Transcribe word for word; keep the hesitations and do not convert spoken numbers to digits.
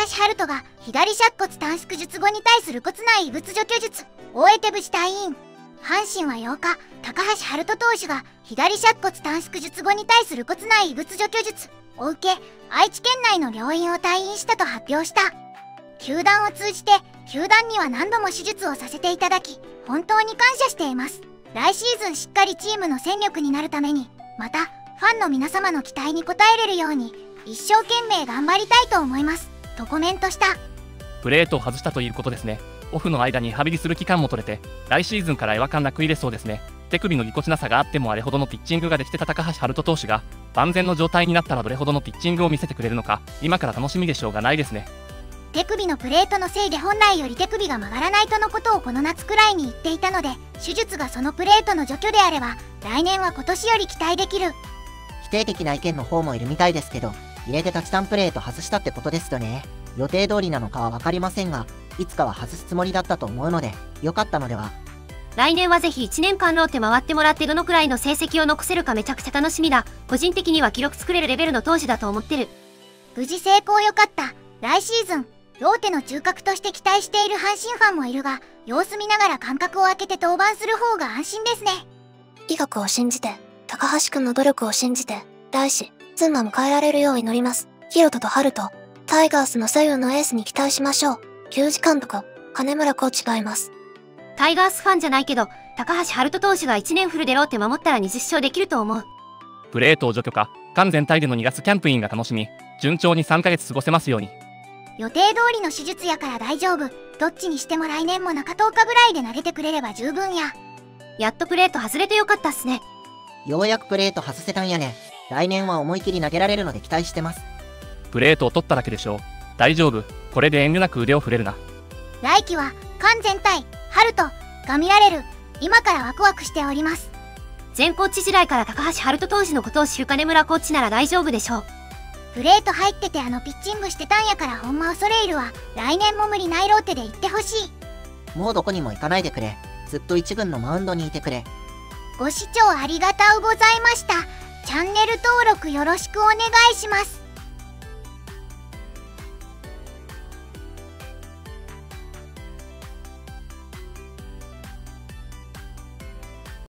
橋遥人が左尺骨短縮術後に対する骨内異物除去術終えて無事退院。阪神はようか、高橋遥人投手が左尺骨短縮術後に対する骨内異物除去術を受け、愛知県内の病院を退院したと発表した。球団を通じて球団には何度も手術をさせていただき本当に感謝しています。来シーズンしっかりチームの戦力になるために、またファンの皆様の期待に応えれるように一生懸命頑張りたいと思いますとコメントした。 プレートを外したということですね。オフの間にリハビリする期間も取れて、来シーズンから違和感なく入れそうですね。手首のぎこちなさがあってもあれほどのピッチングができてた高橋遥人投手が万全の状態になったらどれほどのピッチングを見せてくれるのか、今から楽しみでしょうがないですね。 手首のプレートのせいで本来より手首が曲がらないとのことをこの夏くらいに言っていたので、手術がそのプレートの除去であれば来年は今年より期待できる。 否定的な意見の方もいるみたいですけど、入れてタチタンプレート外したってことですよね。予定通りなのかは分かりませんが、いつかは外すつもりだったと思うので良かったのでは。 来年はぜひいちねんかんローテ回ってもらって、どのくらいの成績を残せるかめちゃくちゃ楽しみだ。個人的には記録作れるレベルの投手だと思ってる。 無事成功よかった。来シーズンローテの中核として期待している阪神ファンもいるが、様子見ながら間隔を空けて登板する方が安心ですね。 医学を信じて、高橋くんの努力を信じて、来シーズンも迎えられるよう祈ります。ヒロトとハルト、タイガースの左右のエースに期待しましょう。球児監督、金村コーチがいます。 タイガースファンじゃないけど、高橋遥人投手がいちねんフルでローテ守ったらにじゅっしょうできると思う。 プレートを除去か、完全体でのにがつキャンプインが楽しみ、順調にさんかげつ過ごせますように。 予定通りの手術やから大丈夫。どっちにしても来年も中とおかぐらいで投げてくれれば十分や。 やっとプレート外れてよかったっすね。 ようやくプレート外せたんやね。来年は思い切り投げられるので期待してます。 プレートを取っただけでしょう。大丈夫。これで遠慮なく腕を振れるな。 来季は完全体ハルトが見られる。今からワクワクしております。 前コーチ時代から高橋遥人投手のことを知る金村コーチなら大丈夫でしょう。 プレート入っててあのピッチングしてたんやから、ほんま恐れ入るわ。来年も無理ないローテで行ってほしい。 もうどこにも行かないでくれ。ずっと一軍のマウンドにいてくれ。 ご視聴ありがとうございました。チャンネル登録よろしくお願いします。